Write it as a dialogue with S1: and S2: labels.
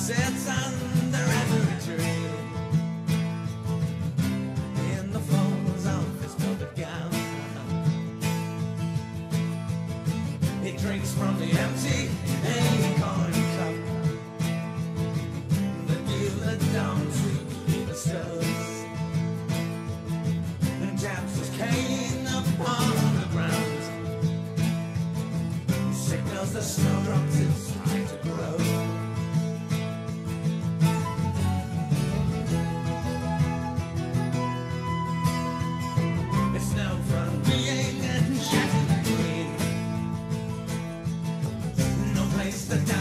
S1: sits under every tree. In the folds of his velvet gown, he drinks from the empty acorn cup that dealer down to bestows, and taps his cane upon the ground, signals the snowdrops it's time to grow. It's no fun being enchanted green, no place to